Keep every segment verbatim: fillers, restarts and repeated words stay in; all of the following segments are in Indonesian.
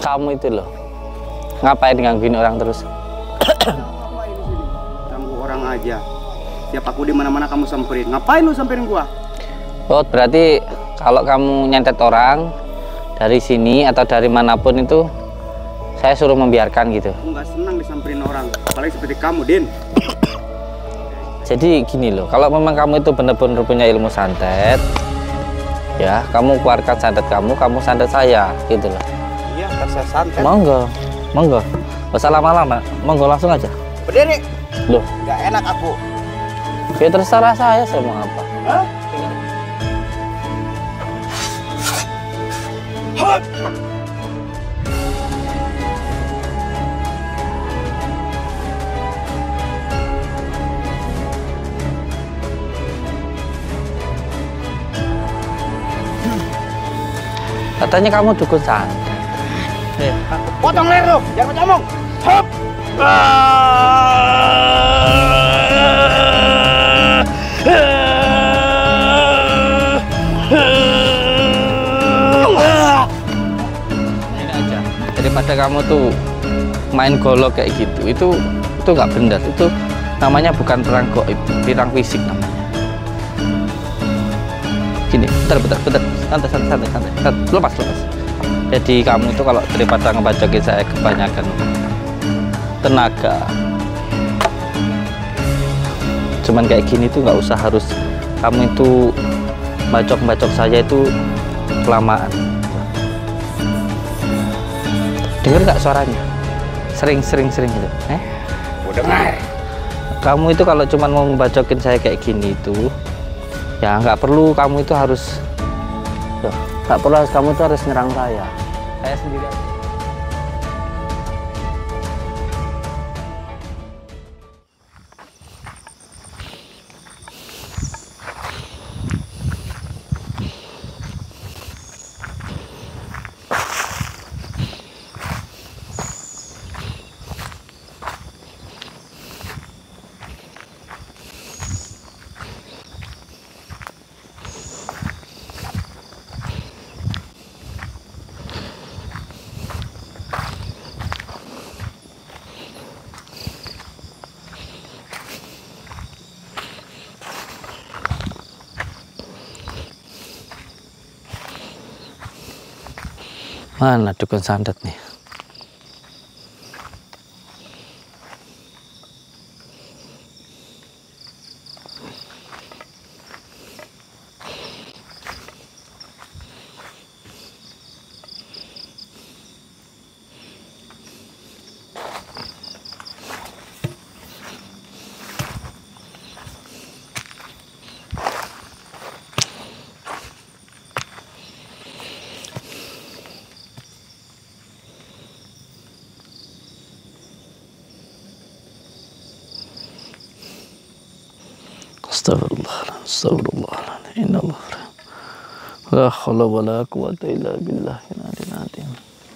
kamu itu loh. Ngapain gangguin orang terus? Ngapain di sini? Ganggu orang aja. Tiap aku di mana-mana kamu samperin. Ngapain lu samperin gua? Oh, berarti kalau kamu nyantet orang dari sini atau dari manapun itu saya suruh membiarkan gitu. Aku nggak senang disamperin orang, apalagi seperti kamu, Din. Jadi gini loh, kalau memang kamu itu benar-benar punya ilmu santet, ya kamu keluarkan santet kamu, kamu santet saya, gitu loh. Iya, kan saya santet. Monggo, monggo. Gak usah lama-lama, monggo langsung aja. Berdiri. Loh, Nggak enak aku. ya terserah saya, saya mau apa. Hah? Hah? Katanya kamu dukun santet. Ya. Potong leher lu, jangan ngomong. Hop. Ini aja. Daripada kamu tuh main golok kayak gitu, itu itu nggak benar. Itu namanya bukan perang goib, perang fisik namanya. Gini, bentar, bentar, bentar, santai, santai, santai, santai, santai. lepas, lepas. Jadi kamu itu kalau daripada ngebacokin saya kebanyakan tenaga, cuman kayak gini tuh nggak usah harus kamu itu bacok-bacok saya itu kelamaan. Dengar nggak suaranya? Sering, sering, sering gitu. Eh? Udah dengar. Kamu itu kalau cuman mau ngebacokin saya kayak gini itu, ya nggak perlu kamu itu harus, ya, nggak perlu harus kamu itu harus nyerang saya. Saya sendiri. Mana dukun santet nih? Astagfirullah, astagfirullah, innallah, la haula wala quwwata illa billahil aliyil azim.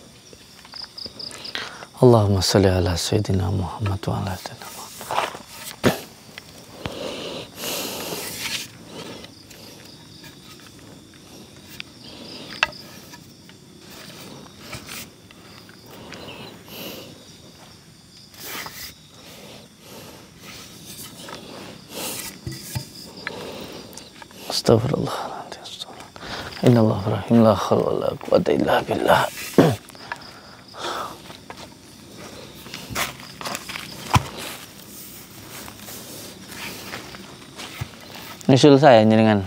Allahumma shalli ala sayyidina Muhammad wa ala sayyidina Muhammad. Astagfirullahaladzim. Innallah rahim la haula wala quwwata illa billah. Nyusul saya nyenengan.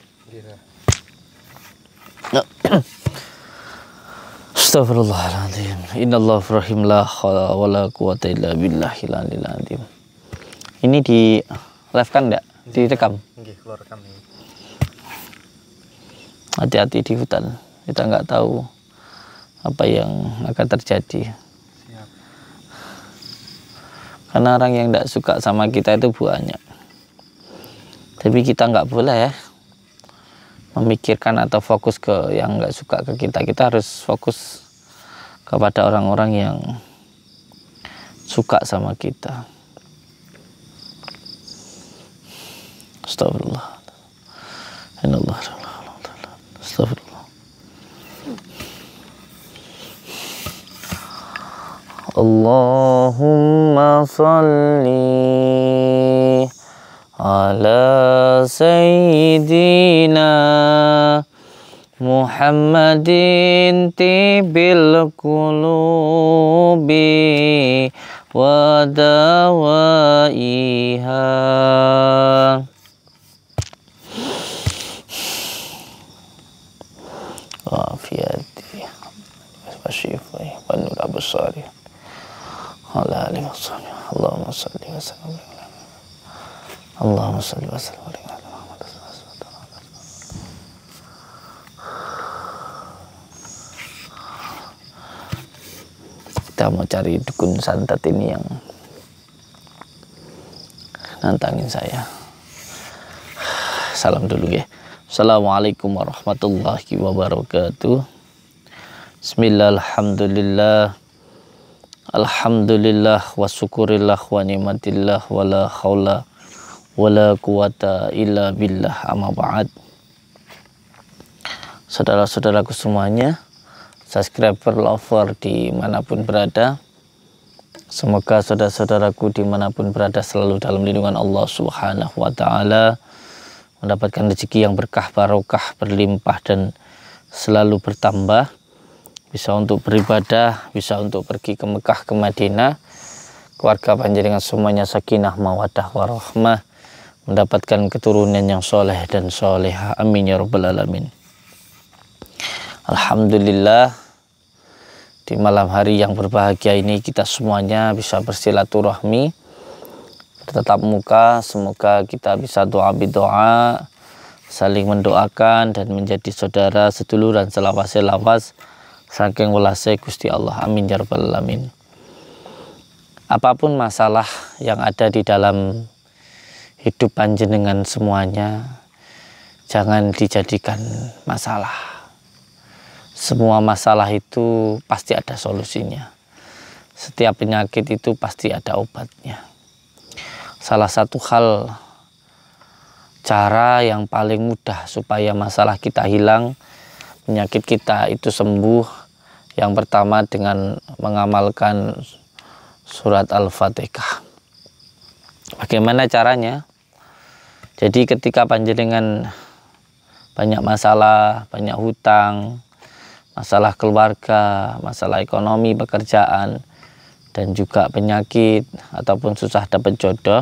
Astagfirullahaladzim. Innallah rahim la haula wala quwwata illa billahil aliyil azim. Ini di live kan enggak? Direkam? Nggih, keluar rekam ini. Hati-hati di hutan, kita nggak tahu apa yang akan terjadi. Siap. Karena orang yang nggak suka sama kita itu banyak. Tapi kita nggak boleh ya memikirkan atau fokus ke yang nggak suka ke kita. Kita harus fokus kepada orang-orang yang suka sama kita. Astagfirullah. Innallah. Astagfirullah. Allahumma salli ala sayyidina Muhammadin tibil qulubi wa dawaiha. Wafiyati wa syifai wa nur absari ala alihi wa sahbihi. Allahumma salli wa sallim Allahumma salli wa sallim ala Muhammad. Kita mau cari dukun santet ini yang nantangin saya. Salam dulu ya. Assalamualaikum warahmatullahi wabarakatuh. Bismillah, alhamdulillah, alhamdulillah wa syukurillah wa ni'matillah wa la hawla wa la quwata illa billah, amma ba'd. Saudara-saudaraku semuanya, subscriber, lover dimanapun berada, semoga saudara-saudaraku dimanapun berada selalu dalam lindungan Allah Subhanahu wa ta'ala, mendapatkan rezeki yang berkah, barokah, berlimpah dan selalu bertambah, bisa untuk beribadah, bisa untuk pergi ke Mekah, ke Madinah, keluarga panjenengan semuanya sakinah, mawaddah, warahmah, mendapatkan keturunan yang soleh dan soleha, amin ya rabbal alamin. Alhamdulillah, di malam hari yang berbahagia ini kita semuanya bisa bersilaturahmi, bertatap muka. Semoga kita bisa doa bidoa, saling mendoakan dan menjadi saudara seduluran selawas-selawas saking welase Gusti Allah, amin ya rabbal alamin. Apapun masalah yang ada di dalam hidup panjenengan semuanya, jangan dijadikan masalah. Semua masalah itu pasti ada solusinya. Setiap penyakit itu pasti ada obatnya. Salah satu hal, cara yang paling mudah supaya masalah kita hilang, penyakit kita itu sembuh, yang pertama dengan mengamalkan surat Al-Fatihah. Bagaimana caranya? Jadi ketika panjenengan banyak masalah, banyak hutang, masalah keluarga, masalah ekonomi, pekerjaan, dan juga penyakit ataupun susah dapat jodoh,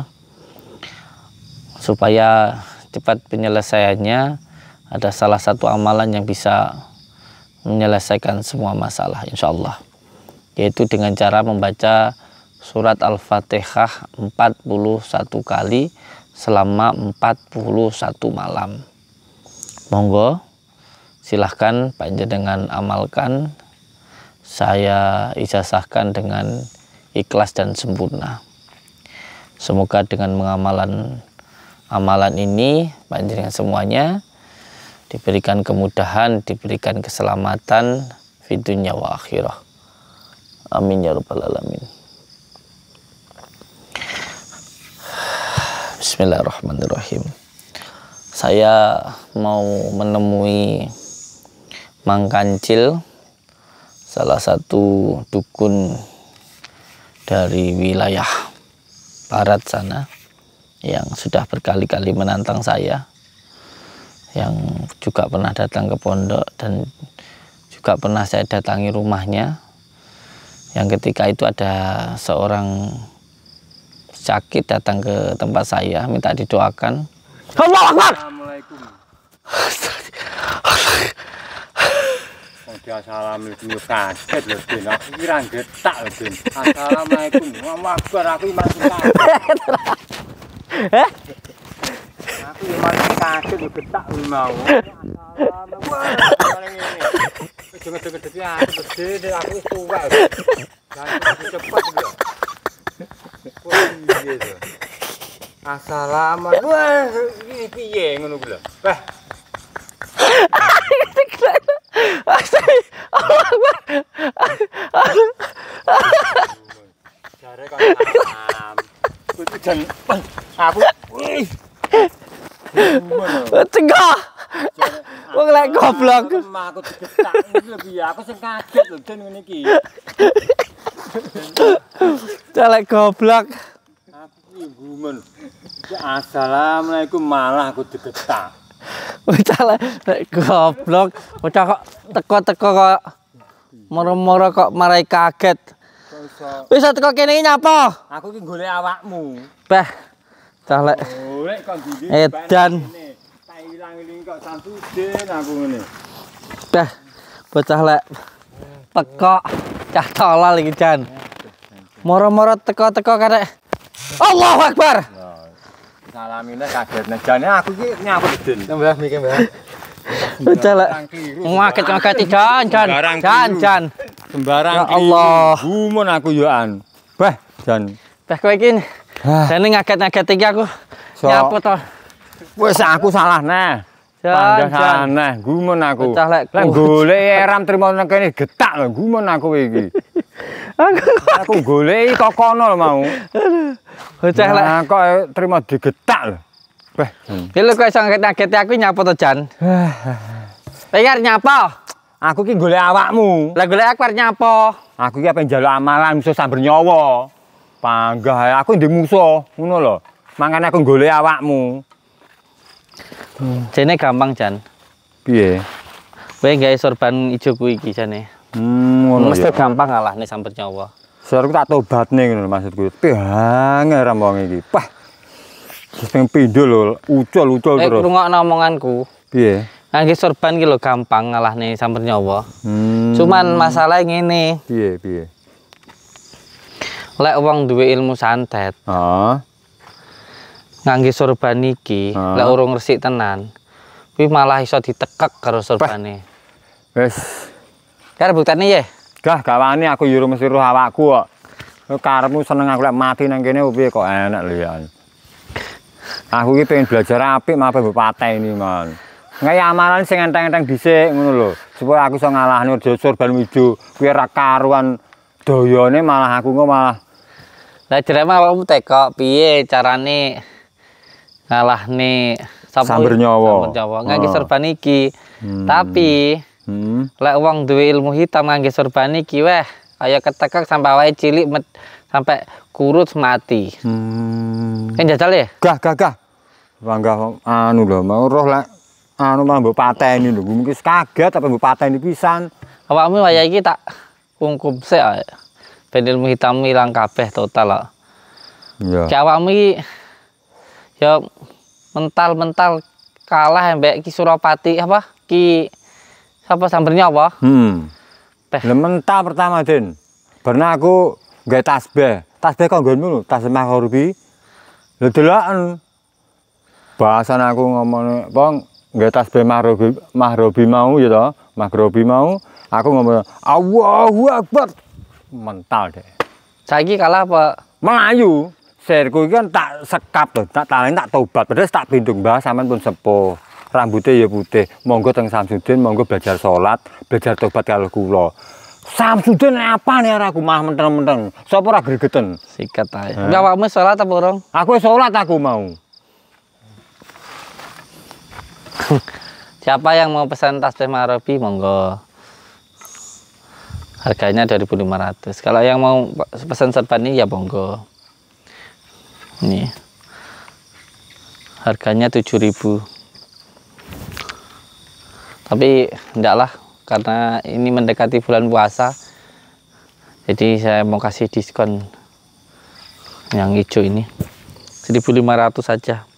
supaya cepat penyelesaiannya, ada salah satu amalan yang bisa menyelesaikan semua masalah insya Allah, yaitu dengan cara membaca surat Al-Fatihah empat puluh satu kali selama empat puluh satu malam. Monggo silahkan panjenengan amalkan, saya ijazahkan dengan ikhlas dan sempurna. Semoga dengan mengamalan amalan ini panjenengan semuanya diberikan kemudahan, diberikan keselamatan di dunia wa akhirah, amin ya rabbal alamin. Bismillahirrahmanirrahim. Saya mau menemui Mang Kancil, salah satu dukun dari wilayah barat sana yang sudah berkali-kali menantang saya, yang juga pernah datang ke pondok dan juga pernah saya datangi rumahnya, yang ketika itu ada seorang sakit datang ke tempat saya minta didoakan. Allahu Akbar. Assalamualaikum. Assalamualaikum, kaget lho Den, aku kira getak lho Den. Assalamualaikum, Allahu Akbar, aku iman kaget. Heh? Aku iman kaget lho, getak lho mau. Assalamualaikum. Gede-gede aku gede, aku wis tuwa. Jangan cepet lho. Kok piye to? Assalamualaikum. Wah, iki piye ngono ku lho. Wah. Jare kok salam. Kudu jan aku. Wih. Cegah. Wong lek goblok. Aku digetak iki lho piye? Aku sing kaget lho Den ngene iki. Celek goblok. Aku ki gumen. Assalamualaikum malah aku digetak. Celek goblok. Bocah kok teko-teko kok moro-moro kok marai kaget. Bisa teko kene iki nyapa? Aku ki golek awakmu. Beh. Celek. Golek kok ndi? Edan. Tak ilang-iling kok Samsudin aku ngene. Beh. Bocah lek teko cah tolol iki Jan. Moro-moro teko-teko karek Allahu Akbar. Salamine kagetne jane aku ki nyapa den. Mbah mikir mbah. Bocah lek ngaget-ngaget Jan, Jan. Jan, Jan. Sembarang ya Allah. Gumun aku yo an. Bah, Jan. Beh kowe iki jane ngaget-ngaget iki aku. Nyapa to? Wis aku salah neh. Pandang salah neh, gumun aku. Lek golek eram trimo nang kene getak lho, gumun aku iki. Aku aku goleki kok kono lho mau. Bocah lek kok trimo digetak lho. Beh. Ki lho kok iso ngaget-ngaget aku nyapa to Jan? Pengen nyapa? Aku ki golek awakmu. Lah golek aku arep nyapa? Aku ki ape njaluk amalan musuh sambar nyawa. Panggah aku ndek musuh, ngono lho. Mangkane aku golek awakmu. Hmm. Jane gampang Jan. Piye? Kowe gawe sorban ijo kuwi iki jane. Hmm, ngono mesti gampang ngalahne sambar nyawa. Sarku tak tobatne ngono maksudku. Piye ram wong iki. Pah. Wis ping pindho lho, ucul-ucul terus. Eh, rungokno omonganku. Piye? Ngangge sorban ki lho gampang ngalahne sambar nyawa. Hmm. Cuman masalah ngene. Piye, piye? Lek wong duwe ilmu santet. Heeh. Ngangge sorban iki, ha. Lek urung resik tenan, kuwi malah iso ditekek karo sorbane. Wis. Kare buktene ya? Gah gawane aku yo mesti roh awakku kok. Karepmu seneng aku lek mati nang kene piye kok enak lho ya. Aku iki pengen belajar apik malah mbok pateni man. Ngai amalan sing enteng-enteng dhisik ngono lho, supaya aku iso ngalahne sorban wijo. Kuwi ora karuan dayane malah aku kok malah. Lah jereme awakmu teko piye carane ngalahne sambar nyawa. Sambar nyawa ngangge sorban iki. Hmm. Tapi hmm. Lek wong duwe ilmu hitam ngangge sorban iki weh kaya ketekek sampai awake cilik sampai kurut mati. Hmm. Kan jajal ya? Gah gah gah. Wanggah anu lho mau roh lek anu malah mbok pateni lho. Mungkin kaget apa mbok pateni pisan. Awakmu waya iki tak kungkum sik ae. Ben ilmu hitam ilang kabeh total kok. Iya. Ki awakmu iki ya mental-mental kalah mbek Ki Suropati apa Ki sapa sambar nyawa. Hmm. Lah mental pertama Den. Barna aku nggawe tasbih. Tasbih kok nggonmu lho, tasbih mahrubi. Lho deloken. Bahasan aku ngomong, "Bang, nggawe tasbih mahrubi, mahrubi mau ya toh, mahrubi mau." Aku ngomong, "Allahu Akbar." Mental deh. Saiki kalah apa? Melayu. Serku kan tak sekap loh, tak talent tak tobat, padahal tak pindung Mbah sampean pun sepuh. Rambutnya ya putih. Monggo teng Samsudin, monggo belajar salat, belajar tobat karo kula. Samsudin apa nih aku mah menteng-menteng. Sapa ora gregeten? Sikat ae. Mbak awakmu salat apa urung? Aku salat aku mau. Siapa yang mau pesan tasbih mahrubi monggo. Harganya dua ribu lima ratus. Kalau yang mau pesan sorban ini ya monggo. Nih. Harganya tujuh ribu. Tapi ndaklah karena ini mendekati bulan puasa. Jadi saya mau kasih diskon yang hijau ini. seribu lima ratus saja.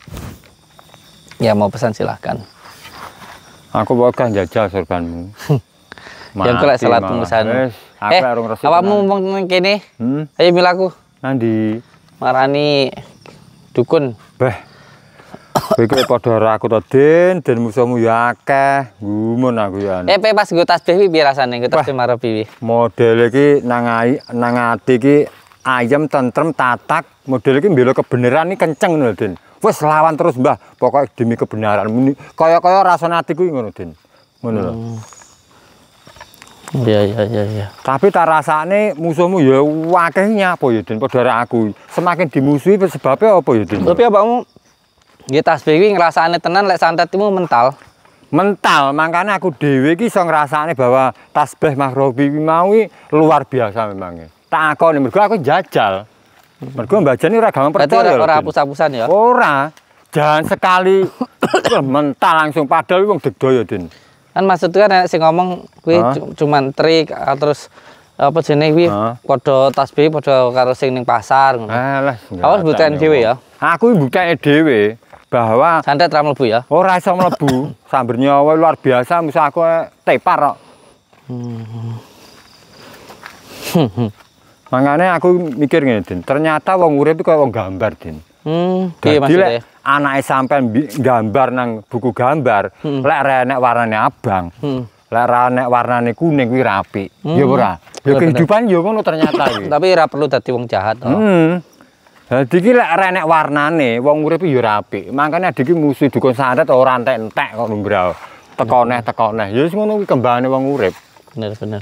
Ya mau pesan silahkan. Aku bakal jajal sorbanmu. Yang kelak salat pemesan. Eh, awakmu ngomong kene. Hmm? Ayo milaku. Nandi. Marani dukun. Beh. Kowe iki padha ora aku to, Den, den musuhmu ya akeh. Gumun aku ya. Eh, pas nggo tasbih piye rasane nggo tasbih mahrubi? Model iki nang nang ati iki ayem tentrem tatak. Model iki mbela kebenaran iki kenceng lho, Den. Wis lawan terus, Mbah. Pokoke demi kebenaran. Kaya-kaya rasane atiku ngono, Den. Ngono lho. Iya iya iya iya. Tapi tak rasane musuhmu ya akeh nyapa ya Den padha karo aku. Semakin dimusuhi sebabnya apa ya Den? Tapi abakmu nggih tasbih iki ngrasakne tenan lek santetmu mental. Mental, makanya aku dhewe iki iso ngrasakne bahwa tasbih mahrubi mau luar biasa memangnya. Tak akoni mergo aku jajal. Mergo mbajane ora gampang percaya. Ora hapus-hapusan ya. Ora. Jangan sekali mental langsung padahal wong degdoyo, Din. Kan maksudnya kan sing ngomong kuwi cuman trik terus apa jenenge kuwi padha tasbih padha karo sing ning pasar ngono. Alah, awas buktian dhewe ya. Aku buktiane dhewe bahwa santet ra mlebu ya. Ora iso mlebu. Samber nyawa luar biasa mesti aku tepar kok. Hmm. Makanya aku mikir ngene, Din. Ternyata wong urip iku kaya wong gambar, Din. Hmm, piye maksudnya? Anake sampean gambar nang buku gambar, hmm. lek renek warnane abang. Hmm. Lek renek warnane kuning kuwi rapi. Hmm. Ya ora? Ya kehidupan ya ngono ternyata iki. Tapi ora perlu dadi wong jahat to. Hmm. Dadi iki lek renek warnane wong urip ya rapi. Makane iki musuh dukun santet ora entek-entek kok lumbrah. Teko neh teko neh. Ya wis ngono kuwi kembangane wong urip. Bener bener.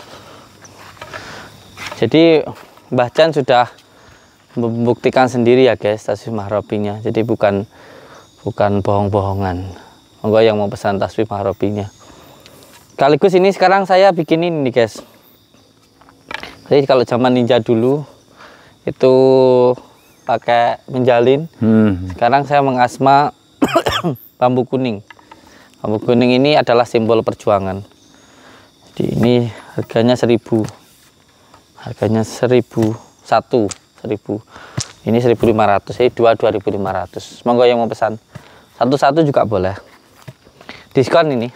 Jadi Mbah Jan sudah membuktikan sendiri ya guys tasbih mahrobinya. Jadi bukan bukan bohong-bohongan. Monggo yang mau pesan tasbih mahrobinya. Sekaligus ini sekarang saya bikin ini nih guys. Jadi kalau zaman ninja dulu itu pakai menjalin. Hmm. Sekarang saya mengasma bambu kuning. Bambu kuning ini adalah simbol perjuangan. Jadi ini harganya seribu. Harganya seribu satu. seribu. Ini seribu lima ratus. Ini dua dua ribu lima ratus. Monggo yang mau pesan. Satu-satu juga boleh. Diskon ini.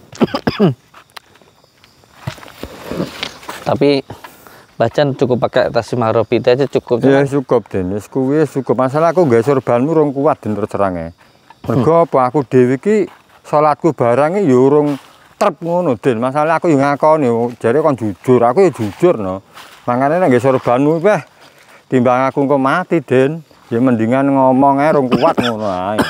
Tapi Bacan cukup pakai tasbih mahrobi itu aja cukup. Ya cukup, Den. Wis kuwi cukup. Masalah aku nggawe sorbanmu rung kuat Den terus terange. Mergo apa aku dhewe iki salatku barang ya urung trep ngono, Den. Masalah aku yo ngakoni, jare kon jujur, aku ya jujur no. Mangane nek nggawe sorbanmu weh timbang aku kok mati, Den. Ya mendingan ngomong ae rung kuat ngono ae.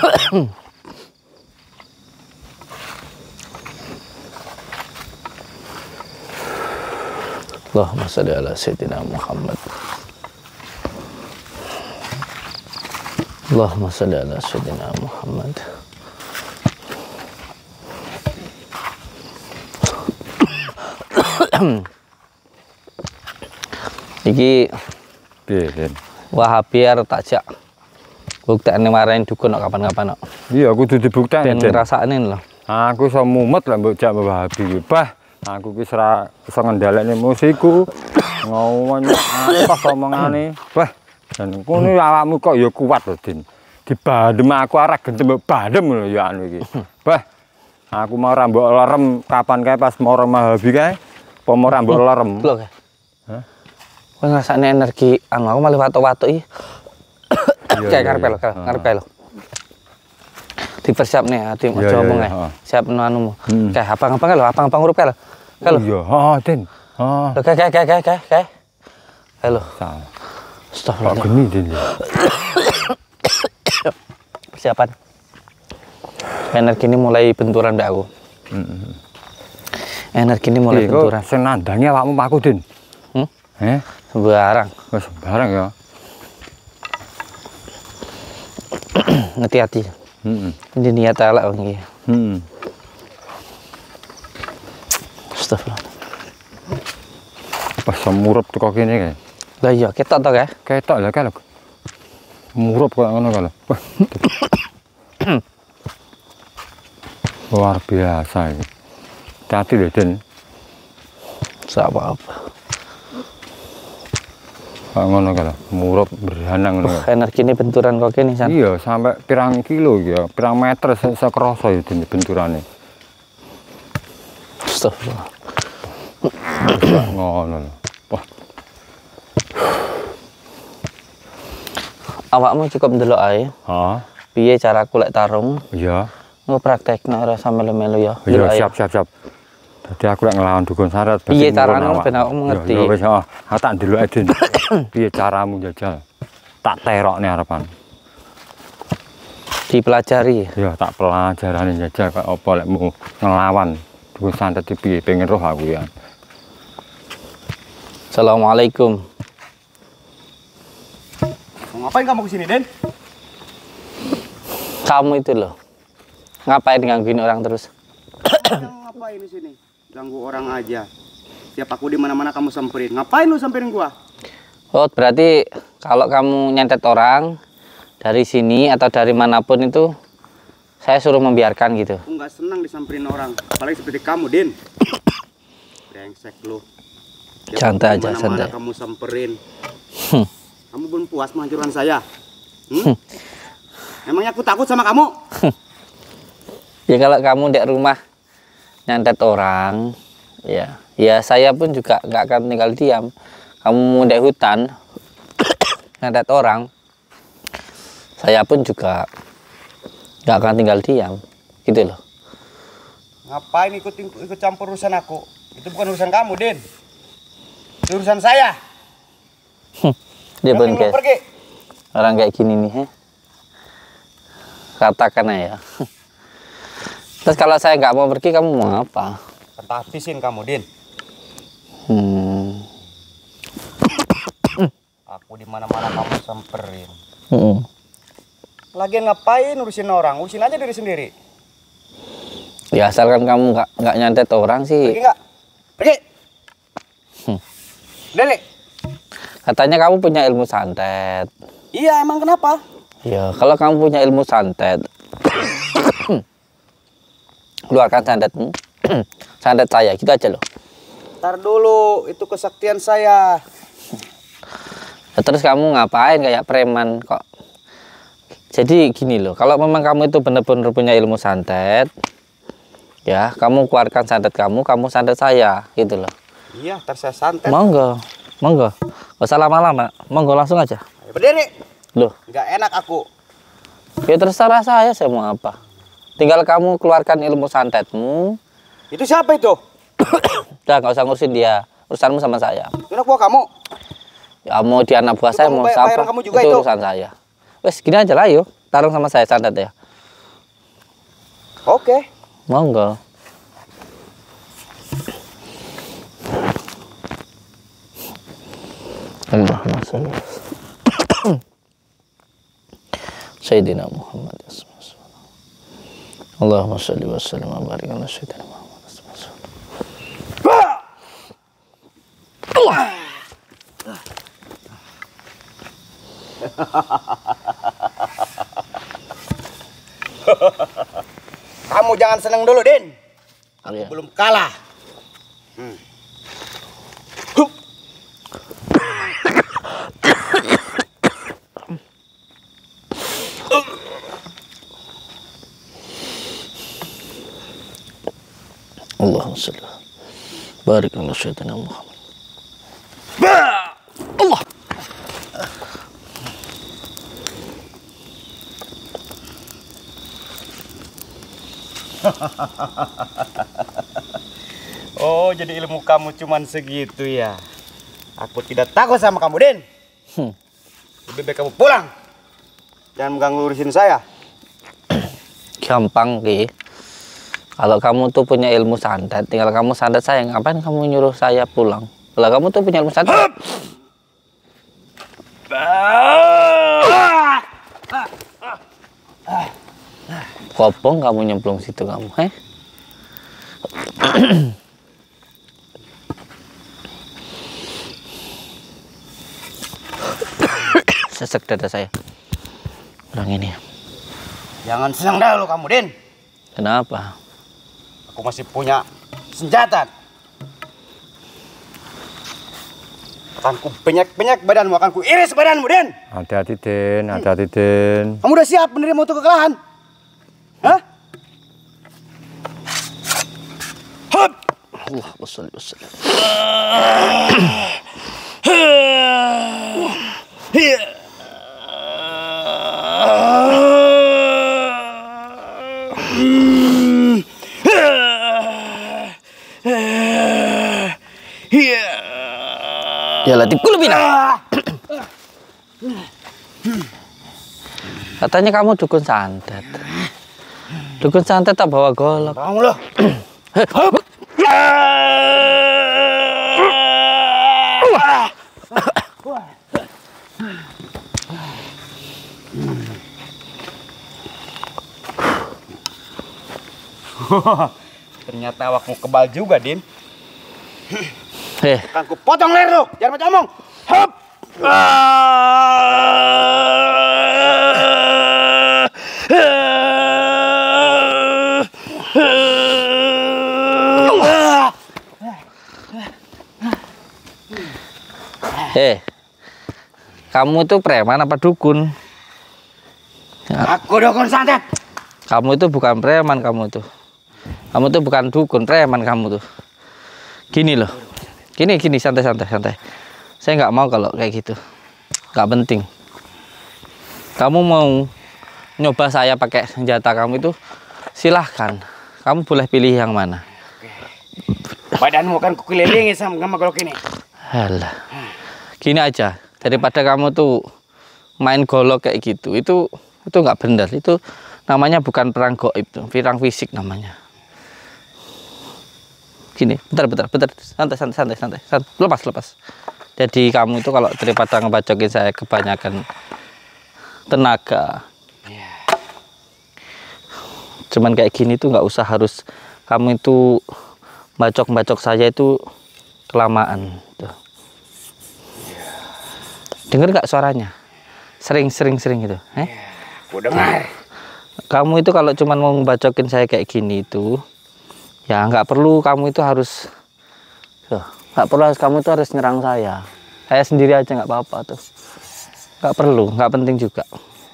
Allahumma shalli ala sayyidina Muhammad. Allahumma shalli ala sayyidina Muhammad. Iki piye, Wahabi arep takjak buktekne marahin dukun kok kapan-kapan kok. Iya, aku dudu buktekne. Ben ngrasakne lho. Aku iso mumet lah mbok jak Wahabi. Bah, aku ki ora iso ngendhalekne musikku. Ngomong pas omongane. Bah, dan ngono awakmu kok ya kuat lho, Din. Dibandem aku arek gentem mbok bandem lho ya anu iki. Bah, aku mau ora mbok lerem kapan kae pas mau Wahabi kae. Apa mau ora mbok lerem. Lho, hah? Kowe ngrasakne energi anu aku malah watuk-watuk iki. Kayak ngarep lho, ngarep lho. Dipersiapne ati aja omong ae. Siap anumu. Kayak abang-abang lho, abang-abang urup lho. Lho. Iya, heeh, Den. Heeh. Lho kayak kayak kayak kayak kayak. Halo. Astagfirullah. Kok geni, Den. Persiapan. Energi ini mulai benturan mbak aku. Heeh. Energi ini mulai benturan. Sing nandangi awakmu aku, Den. Hmm? Eh? Sembarang. Wes sembarang ya. Hati-hati. Heeh. Ini niat elek wong iki. Heeh. Astagfirullah. Pas murup teko kene kae. Lah iya, ketok to kae. Ketok lah kae lho. Murup kok ngono kae lho. Luar biasa iki. Hati lho, Den. Sak apa-apa. Kok ngono kae lho, murup berhanang ngono. Energi ini benturan kok kene san. Iya, sampai pirang kilo ya, pirang meter sekerasa ya Den benturane. Astagfirullah. Ngono lho. Wah. Awakmu cukup ndelok ae. Heeh. Piye caraku lek tarung? Iya. Engko praktekno ora sampe melu ya. Iya, siap siap siap. Dadi aku lek nglawan dukun santet. Piye carane ben awakmu ngerti? Ya wis, heeh. Aku tak ndelok ae Den. Piye caramu jajal? Tak terokne arepan. Dipelajari. Ya, tak pelajarane jajal kok apa lek mau nglawan dukun santet iki piye pengen roh aku ya. Assalamualaikum. Ngapain kamu kesini, Den? Kamu itu loh. Ngapain gangguin orang terus? Ngapain di sini? Ganggu orang aja. Tiap aku di mana-mana kamu samperin. Ngapain lu samperin gua? Oh, berarti kalau kamu nyantet orang dari sini atau dari manapun itu saya suruh membiarkan gitu. Aku nggak senang disamperin orang, apalagi seperti kamu, Din. Brengsek lu. Santai aja, santai. Kamu samperin. Hmm. Kamu belum puas menghancurkan saya. Hmm? Emangnya aku takut sama kamu? Ya kalau kamu di rumah nyantet orang, ya, ya saya pun juga nggak akan tinggal diam. Kamu mau di hutan nyantet orang, saya pun juga nggak akan tinggal diam, gitu loh. Ngapain ikut ikut campur urusan aku? Itu bukan urusan kamu, Din. Itu urusan saya. Dia pun kayak pergi. orang kayak gini nih, he? Katakan aja. Terus kalau saya nggak mau pergi, kamu mau apa? Entah habisin kamu, Din. Hmm. Aku di mana-mana kamu samperin. Hmm. Lagian ngapain urusin orang? Urusin aja diri sendiri. Ya asalkan kamu nggak nggak nyantet orang sih. Pergi nggak? Pergi. Hmm. Dele. Katanya kamu punya ilmu santet. Iya, emang kenapa? Ya kalau kamu punya ilmu santet, keluarkan santetmu, santet saya, gitu aja loh. Ntar dulu, itu kesaktian saya. Ya, terus kamu ngapain kayak preman kok? Jadi gini loh, kalau memang kamu itu benar-benar punya ilmu santet, ya kamu keluarkan santet kamu, kamu santet saya, gitu loh. Iya, ntar saya santet. Monggo, monggo, gak usah lama-lama, monggo langsung aja. Ayo berdiri. Loh, nggak enak aku. ya terserah saya, saya mau apa. Tinggal kamu keluarkan ilmu santetmu. Itu siapa itu? Udah nggak usah ngurusin dia, urusanmu sama saya. Itu anak buah kamu. Ya mau dia anak buah Itu saya kamu mau bayar- siapa, bayaran kamu juga itu itu. urusan saya. Wes gini aja lah yuk, tarung sama saya santet ya. Oke. Monggo. Allahumma sholli Sayyidina Muhammad. Allahumma sholli wa sallim wa barik ala Sayyidina Muhammad. Allah. Kamu jangan seneng dulu, Din. Aku Iya. belum kalah. Hmm. Hup. Allahumma sholli wa barik ala Sayyidina Muhammad. Allah. Oh, jadi ilmu kamu cuman segitu ya. Aku tidak takut sama kamu, Din. Hmm. Lebih baik kamu pulang. Jangan mengganggu urusin saya. Gampang Ki. Kalau kamu tuh punya ilmu santet, tinggal kamu santet saya. Ngapain kamu nyuruh saya pulang? Kalau kamu tuh punya ilmu santet. Kopong kamu nyemplung situ kamu, heh? Sesek dada saya. Orang ini. Jangan senang dulu kamu, Din. Kenapa? Aku masih punya senjata. Akan ku penyek-penyek badanmu, akan ku iris badanmu, Din. Hati-hati, Den. Hati-hati, Den. Kamu udah siap menerima untuk kekalahan? Hah? Hup! Allah wassalli wassallam. Ya Latif kulubina. Katanya kamu dukun santet. Dukun santet tak bawa golok. Bangun loh. Ternyata awakmu kebal juga, Din. Eh, Akan ku potong leher lu. Jangan macam omong. Hup! Eh, kamu itu preman apa dukun? Aku dukun santet. Kamu itu bukan preman, kamu tuh. Kamu tuh bukan dukun, preman kamu tuh. Gini loh. Gini, gini, santai, santai, santai. Saya nggak mau kalau kayak gitu. Nggak penting. Kamu mau nyoba saya pakai senjata kamu itu, silahkan. Kamu boleh pilih yang mana. Badanmu kan kukelilingi sama golok ini. Alah. Gini aja, daripada kamu tuh main golok kayak gitu, itu itu nggak benar. Itu namanya bukan perang gaib, perang fisik namanya. Gini, bentar, bentar, bentar, santai, santai, santai, santai, santai. lepas, lepas. Jadi kamu itu kalau daripada ngebacokin saya kebanyakan tenaga, cuman kayak gini tuh nggak usah harus kamu itu bacok-bacok saya itu kelamaan. Tuh. Dengar nggak suaranya? Sering, sering, sering gitu. Eh? Aku dengar. Kamu itu kalau cuman mau ngebacokin saya kayak gini itu, ya nggak perlu kamu itu harus, tuh, nggak perlu harus kamu itu harus nyerang saya. Saya sendiri aja nggak apa-apa tuh. Nggak perlu, nggak penting juga.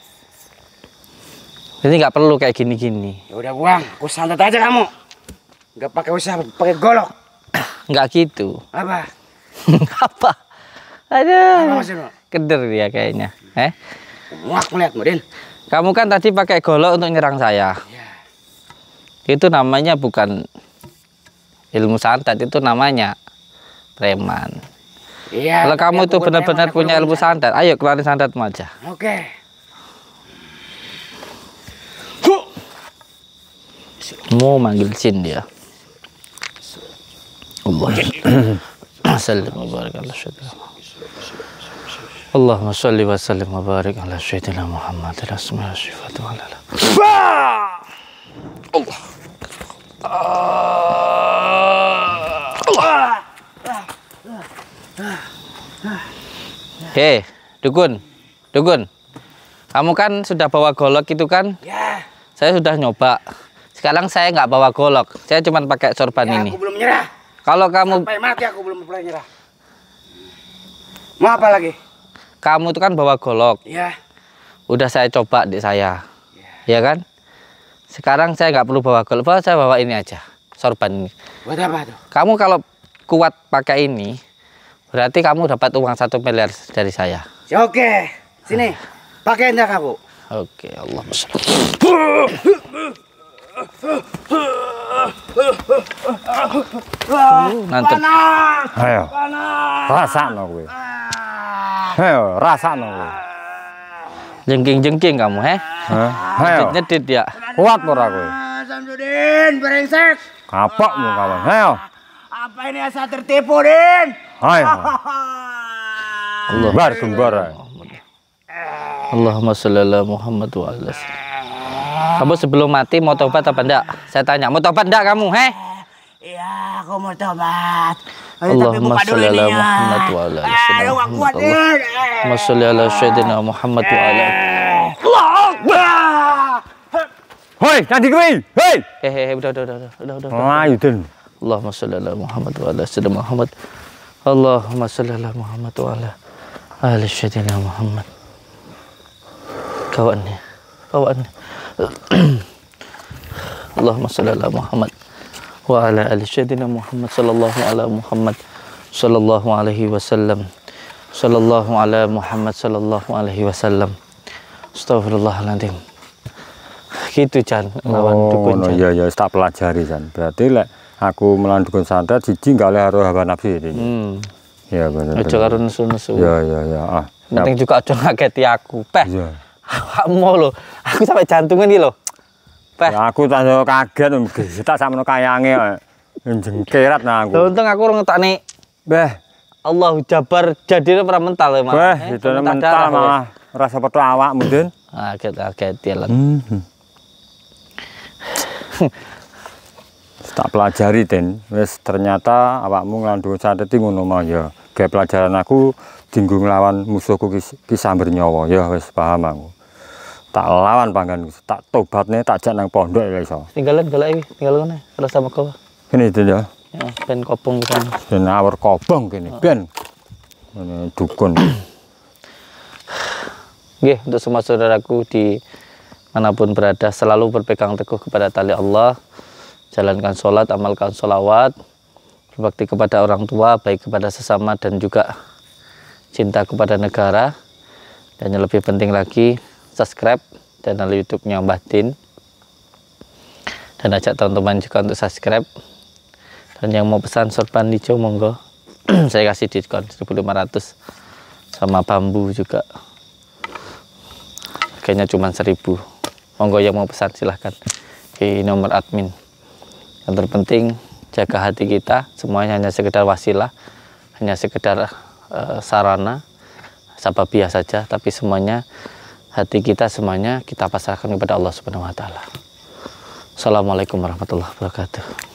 Jadi nggak perlu kayak gini-gini. Ya udah buang, aku santet aja kamu. Nggak pakai usah pakai golok. Nggak gitu. Apa? Apa? Ada. Apa maksudmu? Keder dia kayaknya. Eh? Muak melihatmu, Din. Kamu kan tadi pakai golok untuk nyerang saya. Ya. Itu namanya bukan ilmu santet, itu namanya preman. Iya. Kalau kamu tapi itu aku benar-benar preman, punya aku ilmu belum santet, ayo keluarin santetmu aja. Oke. Mau manggil jin dia. Allah. Sallim wa barik ala sayyidina Allahumma salli wa sallim wa barik ala sayyidina Muhammad ala asma'i wa sifati wa ala Allah. Allah. Hei, dukun. Dukun. Kamu kan sudah bawa golok itu kan? Ya. Saya sudah nyoba. Sekarang saya nggak bawa golok. Saya cuma pakai sorban Ya, ini. aku belum nyerah. Kalau kamu Sampai mati aku belum pernah nyerah. Mau apa lagi? kamu itu kan bawa golok. Ya. Udah saya coba di saya. Ya kan? Sekarang saya nggak perlu bawa golok. Bawa saya bawa ini aja. Sorban ini. Buat apa tuh? Kamu kalau kuat pakai ini, berarti kamu dapat uang satu miliar dari saya. Ya, oke. Sini. Pakai enggak kamu? Oke, Allah. Nanti. Panas. Ayo, Panas. rasakno kowe. Ayo, rasakno kowe. Jengking-jengking kamu, heh? Heh, ayo. Nyedit ya. Kuat ora kowe? Samsudin, brengsek. Kapokmu kawan. Ayo. Apa ini asa tertipu, Din? Ayo. Allah. Bar gembara. Allahumma sholli ala Muhammad wa ala Kamu sebelum mati mau tobat apa enggak? Saya tanya, mau tobat enggak kamu, heh? Iya, aku mau tobat. Allahumma sholli ala Muhammad wa ala Allahumma sholli ala sayyidina Muhammad wa ala Allah Akbar. Hoi, nanti kowe. Hei. Eh, eh, udah, udah, udah, udah, udah. Ayo, Den. Allahumma sholli ala Muhammad wa ala sayyidina Muhammad. Allahumma sholli ala Muhammad wa ala ali sayyidina Muhammad. Kawannya, kawannya. Allahumma sholli ala Muhammad wa ala ali sayyidina Muhammad sallallahu ala Muhammad sallallahu alaihi wasallam sallallahu ala Muhammad sallallahu alaihi wasallam. Astagfirullahaladzim. Gitu Jan, lawan Oh, dukun no, Jan. iya iya tak pelajari Jan. Berarti lek aku melawan dukun santet siji gak oleh karo hawa nafsu ini. Hmm. Iya bener. Ojo karo nesu-nesu. Iya iya iya. Ah. Penting juga ojo ngageti aku. Peh. Iya. Kamu lho, aku sampai jantungan iki lho. Peh. Ya aku tak kaget tak sakmono kayange jengkerat nah Lho aku. untung aku ora ngetakne. Beh, Allahu Jabar jadine ora mental ya, Mas. beh itu mental malah rasa petu awak mungkin. Kaget-kaget ya lah. Hmm. Tak pelajari Den, wis ternyata awakmu nglandung santet iki ngono mah ya. kayak pelajaran aku dinggo nglawan musuhku ki samber nyawa ya wis paham aku. Tak lawan panggan tak tobatne tak jak nang pondok ya iso. Tinggalan golek iki, tinggal kene terus sama kau. Kene itu ya. Ya, ben kopong kan. Ben awur kobong kene, ben. Ini dukun. Nggih, untuk semua saudaraku di manapun berada selalu berpegang teguh kepada tali Allah, jalankan sholat, amalkan sholawat, berbakti kepada orang tua, baik kepada sesama dan juga cinta kepada negara, dan yang lebih penting lagi subscribe channel YouTube-nya Mbah Din, dan ajak teman-teman juga untuk subscribe. Dan yang mau pesan sorban hijau monggo, saya kasih diskon seribu lima ratus, sama bambu juga harganya cuma seribu. Monggo yang mau pesan silahkan di nomor admin. Yang terpenting jaga hati kita, semuanya hanya sekedar wasilah, hanya sekedar uh, sarana sababiah saja, tapi semuanya hati kita semuanya kita pasrahkan kepada Allah Subhanahu wa taala. Assalamualaikum warahmatullahi wabarakatuh.